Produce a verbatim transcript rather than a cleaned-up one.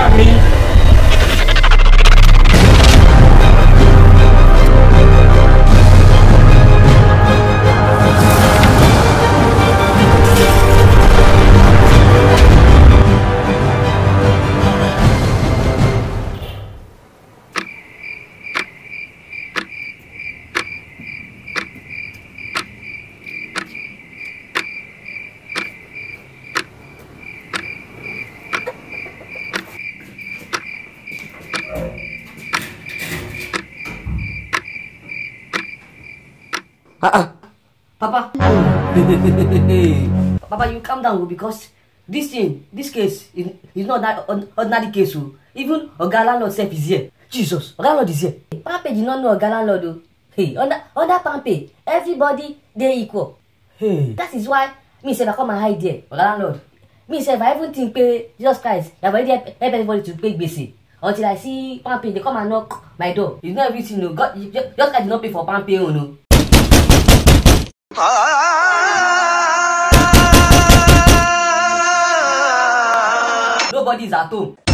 family. Ah, ah. Papa. Papa, you calm down because this thing, this case is, is not that ordinary case. Even Oga landlord self is here. Jesus, Oga landlord is here. Pampe did not know Oga landlord though. Hey, under under Pampe, everybody they equal. Hey. That is why me say I come and hide there, Oga landlord. Me say if I even think pay Jesus Christ, I already help everybody to pay basic. Until I see Pampe, they come and knock my door. It's not everything, no. God, just guys did not pay for Pampe, you know. Nobody is at home.